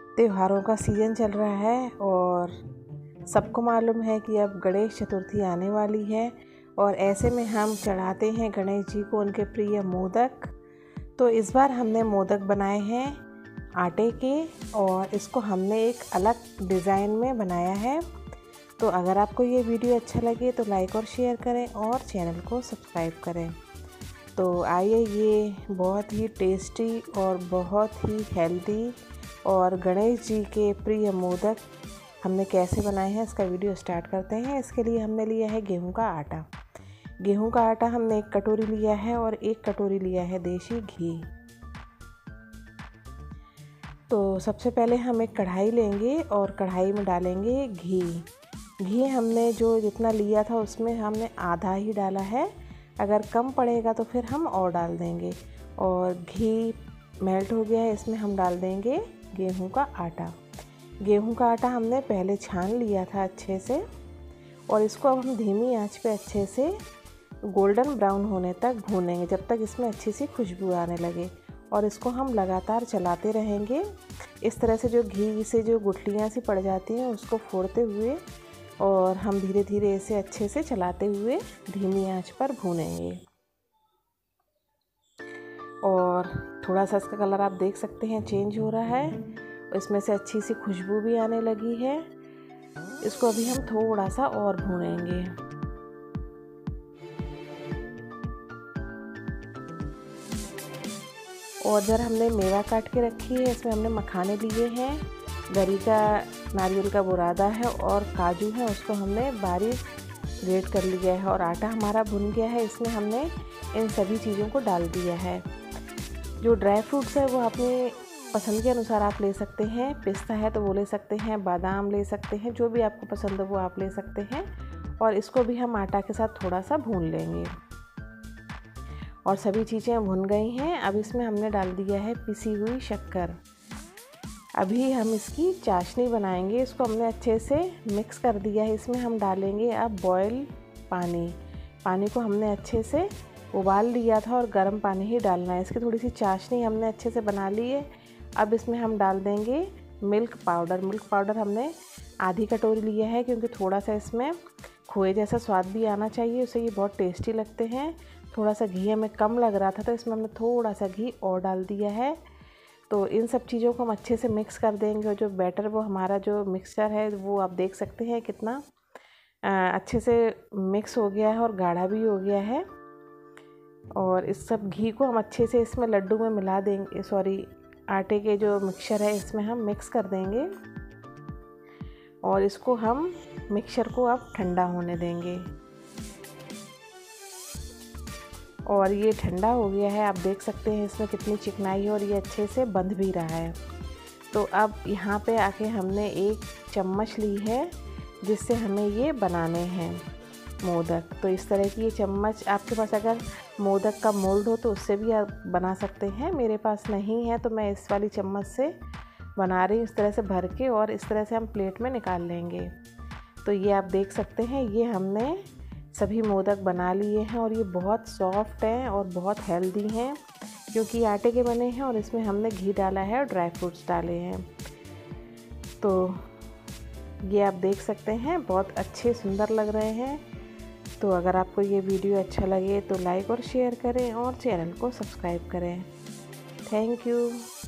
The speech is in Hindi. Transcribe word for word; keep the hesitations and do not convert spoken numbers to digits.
त्योहारों का सीज़न चल रहा है और सबको मालूम है कि अब गणेश चतुर्थी आने वाली है और ऐसे में हम चढ़ाते हैं गणेश जी को उनके प्रिय मोदक। तो इस बार हमने मोदक बनाए हैं आटे के और इसको हमने एक अलग डिज़ाइन में बनाया है। तो अगर आपको ये वीडियो अच्छा लगे तो लाइक और शेयर करें और चैनल को सब्सक्राइब करें। तो आइए, ये बहुत ही टेस्टी और बहुत ही हेल्दी और गणेश जी के प्रिय मोदक हमने कैसे बनाए हैं इसका वीडियो स्टार्ट करते हैं। इसके लिए हमने लिया है गेहूं का आटा। गेहूं का आटा हमने एक कटोरी लिया है और एक कटोरी लिया है देसी घी। तो सबसे पहले हम एक कढ़ाई लेंगे और कढ़ाई में डालेंगे घी। घी हमने जो जितना लिया था उसमें हमने आधा ही डाला है, अगर कम पड़ेगा तो फिर हम और डाल देंगे। और घी मेल्ट हो गया है, इसमें हम डाल देंगे गेहूं का आटा। गेहूं का आटा हमने पहले छान लिया था अच्छे से और इसको अब हम धीमी आंच पे अच्छे से गोल्डन ब्राउन होने तक भूनेंगे, जब तक इसमें अच्छी सी खुशबू आने लगे। और इसको हम लगातार चलाते रहेंगे। इस तरह से जो घी से जो गुठलियाँ सी पड़ जाती हैं उसको फोड़ते हुए और हम धीरे धीरे इसे अच्छे से चलाते हुए धीमी आंच पर भूनेंगे। और थोड़ा सा इसका कलर आप देख सकते हैं चेंज हो रहा है, इसमें से अच्छी सी खुशबू भी आने लगी है। इसको अभी हम थोड़ा सा और भूनेंगे। और इधर हमने मेवा काट के रखी है, इसमें हमने मखाने लिए हैं, गरी का नारियल का बुरादा है और काजू है, उसको हमने बारीक ग्रेट कर लिया है। और आटा हमारा भुन गया है, इसमें हमने इन सभी चीज़ों को डाल दिया है। जो ड्राई फ्रूट्स है वो अपने पसंद के अनुसार आप ले सकते हैं। पिस्ता है तो वो ले सकते हैं, बादाम ले सकते हैं, जो भी आपको पसंद हो वो आप ले सकते हैं। और इसको भी हम आटा के साथ थोड़ा सा भून लेंगे। और सभी चीज़ें भुन गई हैं। अब इसमें हमने डाल दिया है पिसी हुई शक्कर। अभी हम इसकी चाशनी बनाएंगे। इसको हमने अच्छे से मिक्स कर दिया है। इसमें हम डालेंगे अब बॉयल पानी। पानी को हमने अच्छे से उबाल लिया था और गर्म पानी ही डालना है। इसकी थोड़ी सी चाशनी हमने अच्छे से बना ली है। अब इसमें हम डाल देंगे मिल्क पाउडर। मिल्क पाउडर हमने आधी कटोरी लिया है, क्योंकि थोड़ा सा इसमें खोए जैसा स्वाद भी आना चाहिए, उससे ये बहुत टेस्टी लगते हैं। थोड़ा सा घी हमें कम लग रहा था तो इसमें हमने थोड़ा सा घी और डाल दिया है। तो इन सब चीज़ों को हम अच्छे से मिक्स कर देंगे। और जो बैटर वो हमारा जो मिक्सचर है वो आप देख सकते हैं कितना अच्छे से मिक्स हो गया है और गाढ़ा भी हो गया है। और इस सब घी को हम अच्छे से इसमें लड्डू में मिला देंगे, सॉरी आटे के जो मिक्सचर है इसमें हम मिक्स कर देंगे। और इसको हम मिक्सचर को अब ठंडा होने देंगे। और ये ठंडा हो गया है, आप देख सकते हैं इसमें कितनी चिकनाई है और ये अच्छे से बंध भी रहा है। तो अब यहाँ पे आके हमने एक चम्मच ली है जिससे हमें ये बनाने हैं मोदक। तो इस तरह की ये चम्मच, आपके पास अगर मोदक का मोल्ड हो तो उससे भी आप बना सकते हैं। मेरे पास नहीं है तो मैं इस वाली चम्मच से बना रही हूँ, इस तरह से भर के। और इस तरह से हम प्लेट में निकाल लेंगे। तो ये आप देख सकते हैं ये हमने सभी मोदक बना लिए हैं और ये बहुत सॉफ्ट हैं और बहुत हेल्दी हैं, क्योंकि आटे के बने हैं और इसमें हमने घी डाला है और ड्राई फ्रूट्स डाले हैं। तो ये आप देख सकते हैं बहुत अच्छे सुंदर लग रहे हैं। तो अगर आपको ये वीडियो अच्छा लगे तो लाइक और शेयर करें और चैनल को सब्सक्राइब करें। Thank you.